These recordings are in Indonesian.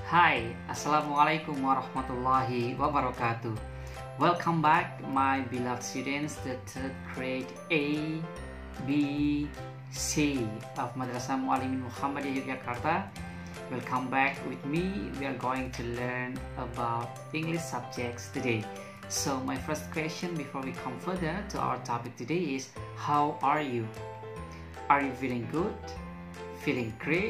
Hai, Assalamualaikum warahmatullahi wabarakatuh. Welcome back my beloved students, the third grade A, B, C of Madrasah Muallimin Muhammadiyah Yogyakarta. Welcome back with me. We are going to learn about English subjects today. So my first question before we come further to our topic today is, how are you? Are you feeling good? Feeling great?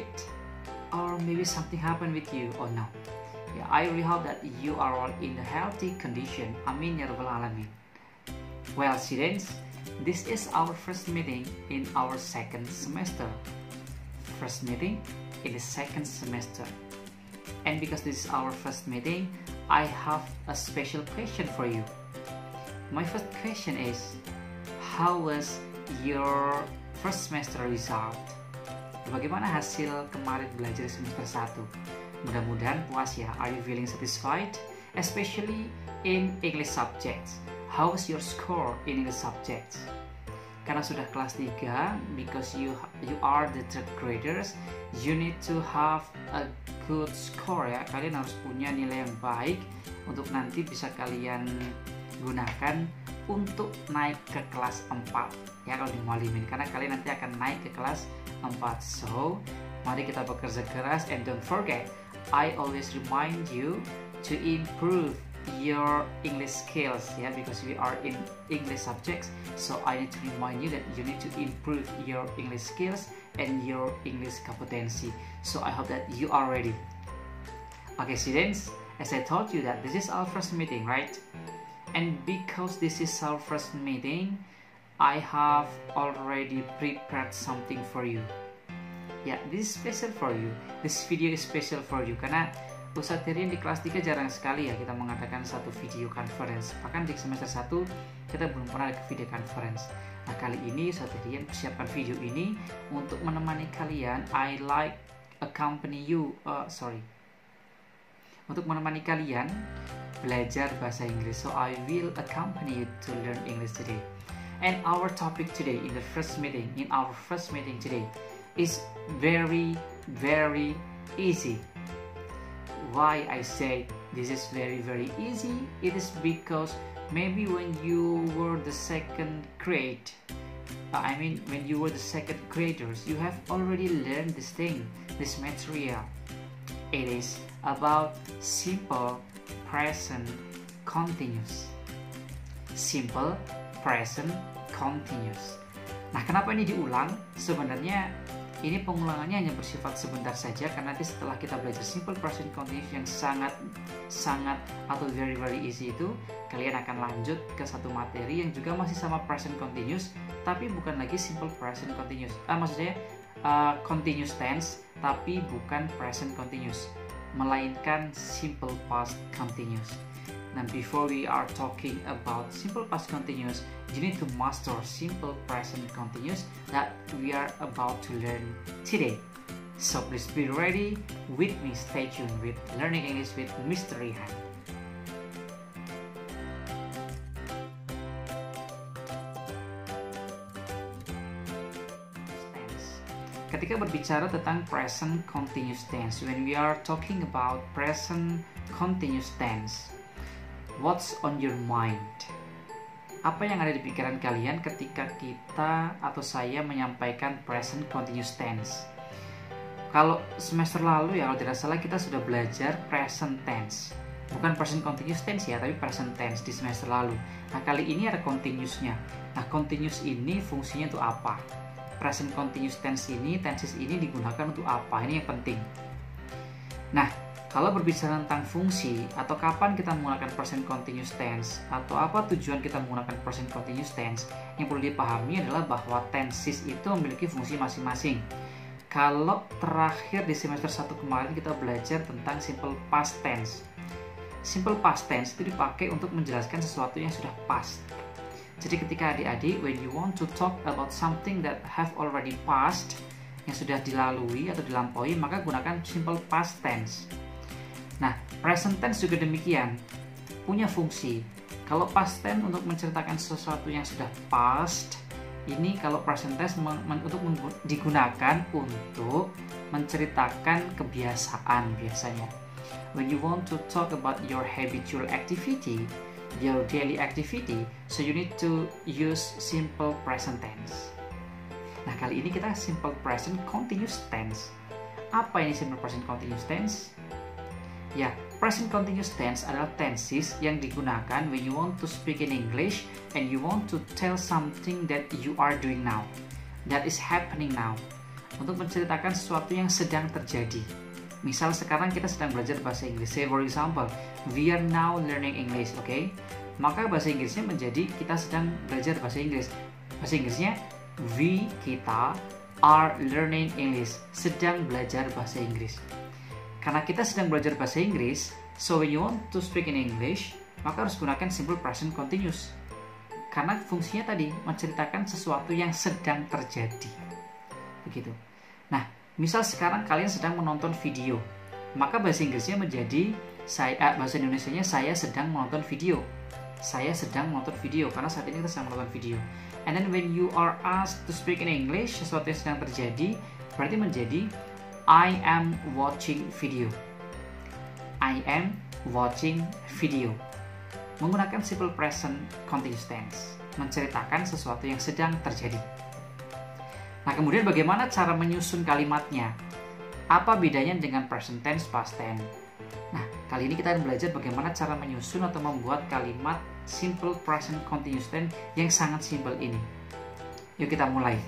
Or maybe something happened with you or no? Yeah, I really hope that you are all in a healthy condition. Amin ya rabbal alamin. Well, students, this is our first meeting in our second semester. First meeting in the second semester. And because this is our first meeting, I have a special question for you. My first question is, how was your first semester result? Bagaimana hasil kemarin belajar semester 1? Mudah-mudahan puas ya. Are you feeling satisfied? Especially in English subjects. How's your score in English subjects? Karena sudah kelas 3, because you are the third graders, you need to have a good score ya. Kalian harus punya nilai yang baik untuk nanti bisa kalian gunakan untuk naik ke kelas 4 ya kalau di Muallimin, karena kalian nanti akan naik ke kelas 4. So, mari kita bekerja keras, and don't forget, I always remind you to improve your English skills ya, because we are in English subjects. So I need to remind you that you need to improve your English skills and your English competency. So I hope that you are ready. Okay, students, as I told you that this is our first meeting, right? And because this is our first meeting, I have already prepared something for you. Yeah, this is special for you. This video is special for you karena Ustadz Terian di kelas 3 jarang sekali ya kita mengadakan satu video conference. Bahkan di semester 1 kita belum pernah ada video conference. Nah, kali ini Ustadz Terian persiapkan video ini untuk menemani kalian. I like accompany you. Untuk menemani kalian belajar bahasa Inggris. So I will accompany you to learn English today. And our topic today in our first meeting today is very, very easy. Why I say this is very, very easy? It is because maybe when you were the second grade, when you were the second graders, you have already learned this material. It is about simple present continuous. Simple present continuous. Nah, kenapa ini diulang? Sebenarnya ini pengulangannya hanya bersifat sebentar saja, karena nanti setelah kita belajar simple present continuous yang sangat atau very, very easy itu, kalian akan lanjut ke satu materi yang juga masih sama present continuous, tapi bukan lagi simple present continuous. Maksudnya continuous tense, tapi bukan present continuous, melainkan simple past continuous. Now, before we are talking about simple past continuous, you need to master simple present continuous that we are about to learn today. So please be ready with me. Stay tuned with Learning English with Mr. Rihan. Ketika berbicara tentang present continuous tense, when we are talking about present continuous tense, what's on your mind? Apa yang ada di pikiran kalian ketika kita atau saya menyampaikan present continuous tense? Kalau semester lalu ya, kalau tidak salah kita sudah belajar present tense. Bukan present continuous tense ya, tapi present tense di semester lalu. Nah, kali ini ada continuousnya. Nah, continuous ini fungsinya untuk apa? Present continuous tense ini, tenses ini digunakan untuk apa? Ini yang penting. Nah, kalau berbicara tentang fungsi atau kapan kita menggunakan present continuous tense atau apa tujuan kita menggunakan present continuous tense, yang perlu dipahami adalah bahwa tenses itu memiliki fungsi masing-masing. Kalau terakhir di semester 1 kemarin kita belajar tentang simple past tense. Simple past tense itu dipakai untuk menjelaskan sesuatu yang sudah past. Jadi ketika adik-adik, when you want to talk about something that have already passed, yang sudah dilalui atau dilampaui, maka gunakan simple past tense. Nah, present tense juga demikian, punya fungsi. Kalau past tense untuk menceritakan sesuatu yang sudah past, ini kalau present tense digunakan untuk menceritakan kebiasaan biasanya. When you want to talk about your habitual activity, your daily activity, so you need to use simple present tense. Nah, kali ini kita simple present continuous tense. Apa ini simple present continuous tense? Ya, present continuous tense adalah tenses yang digunakan when you want to speak in English and you want to tell something that you are doing now, that is happening now. Untuk menceritakan sesuatu yang sedang terjadi. Misal sekarang kita sedang belajar bahasa Inggris. Say for example, we are now learning English, okay? Maka bahasa Inggrisnya menjadi kita sedang belajar bahasa Inggris. Bahasa Inggrisnya kita are learning English, sedang belajar bahasa Inggris. Karena kita sedang belajar bahasa Inggris, so when you want to speak in English, maka harus gunakan simple present continuous. Karena fungsinya tadi menceritakan sesuatu yang sedang terjadi. Begitu. Nah, misal sekarang kalian sedang menonton video, maka bahasa Inggrisnya menjadi bahasa Indonesianya saya sedang menonton video. Saya sedang menonton video karena saat ini kita sedang menonton video. And then when you are asked to speak in English, sesuatu yang sedang terjadi berarti menjadi I am watching video. I am watching video. Menggunakan simple present continuous tense, menceritakan sesuatu yang sedang terjadi. Nah, kemudian bagaimana cara menyusun kalimatnya? Apa bedanya dengan present tense, past tense? Nah, kali ini kita akan belajar bagaimana cara menyusun atau membuat kalimat simple present continuous tense yang sangat simpel ini. Yuk kita mulai.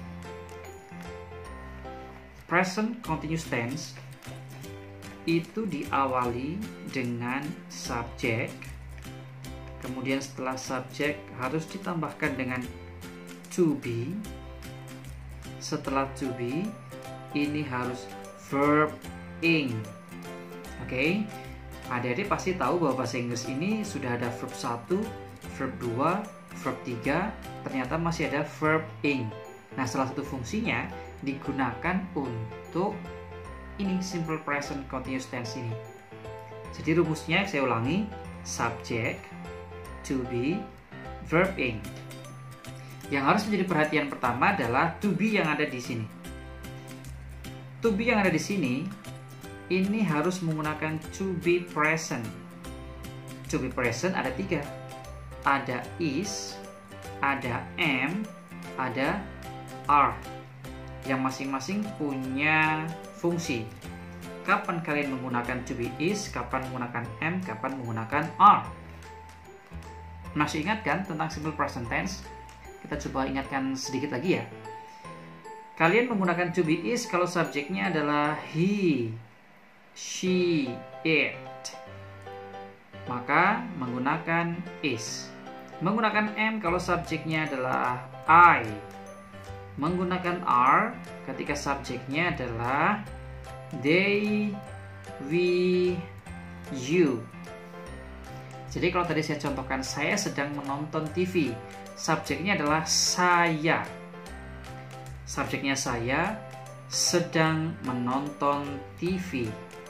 Present continuous tense itu diawali dengan subjek, kemudian setelah subjek harus ditambahkan dengan to be, setelah to be ini harus verb ing. Oke, adik-adik pasti tahu bahwa bahasa Inggris ini sudah ada verb 1, verb 2, verb 3, ternyata masih ada verb ing. Nah, salah satu fungsinya digunakan untuk ini simple present continuous tense ini. Jadi rumusnya saya ulangi, subject, to be, verb ing. Yang harus menjadi perhatian pertama adalah to be yang ada di sini. To be yang ada di sini ini harus menggunakan to be present. To be present ada 3. Ada is, ada am, ada are. Yang masing-masing punya fungsi. Kapan kalian menggunakan to be is, kapan menggunakan am, kapan menggunakan are. Masih ingat kan tentang simple present tense? Kita coba ingatkan sedikit lagi ya. Kalian menggunakan to be is kalau subjeknya adalah he, she, it. Maka menggunakan is. Menggunakan am kalau subjeknya adalah I. Menggunakan are ketika subjeknya adalah they, we, you. Jadi kalau tadi saya contohkan saya sedang menonton TV, subjeknya adalah saya. Subjeknya saya sedang menonton TV.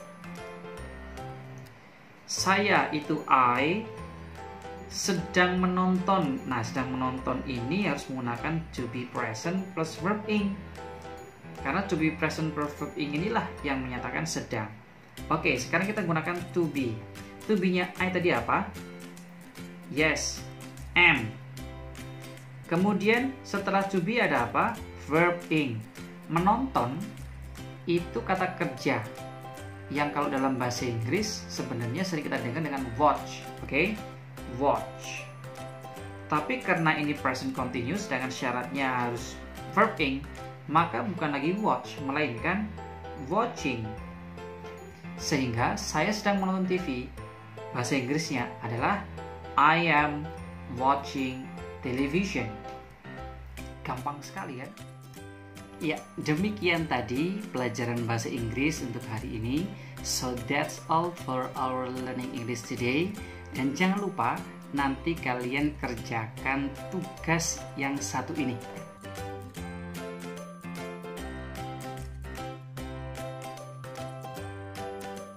Saya itu I sedang menonton. Nah, sedang menonton ini harus menggunakan to be present plus verb ing. Karena to be present plus verb ing inilah yang menyatakan sedang. Oke, sekarang kita gunakan to be. To be-nya I tadi apa? Yes, am. Kemudian setelah to be ada apa? Verb ing. Menonton itu kata kerja yang kalau dalam bahasa Inggris sebenarnya sering kita dengar dengan watch. Oke? Watch. Tapi karena ini present continuous dengan syaratnya harus verb ing, maka bukan lagi watch, melainkan watching. Sehingga saya sedang menonton TV, bahasa Inggrisnya adalah I am watching television. Gampang sekali kan? Ya, demikian tadi pelajaran bahasa Inggris untuk hari ini. So that's all for our learning English today. Dan jangan lupa nanti kalian kerjakan tugas yang satu ini.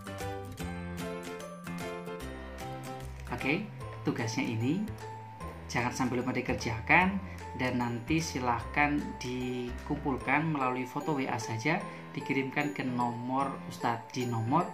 Oke, tugasnya ini Jangan sampai lupa dikerjakan, dan nanti silahkan dikumpulkan melalui foto WA saja, dikirimkan ke nomor Ustadz di nomor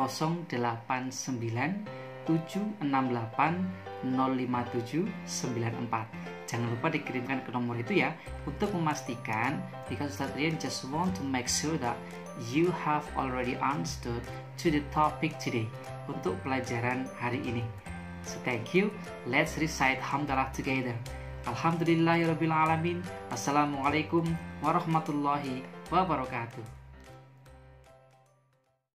08976805705794. Jangan lupa dikirimkan ke nomor itu ya, untuk memastikan, because Ustadz Rian just want to make sure that you have already understood to the topic today, untuk pelajaran hari ini. So thank you. Let's recite hamdalah together. Alhamdulillahirabbil alamin. Assalamualaikum warahmatullahi wabarakatuh.